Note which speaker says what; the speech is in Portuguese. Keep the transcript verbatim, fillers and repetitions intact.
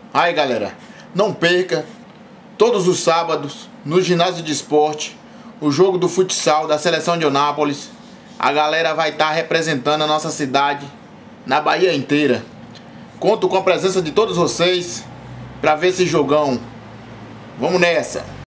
Speaker 1: Aí galera, não perca todos os sábados no ginásio de esporte o jogo do futsal da seleção de Eunápolis. A galera vai estar representando a nossa cidade na Bahia inteira. Conto com a presença de todos vocês para ver esse jogão. Vamos nessa!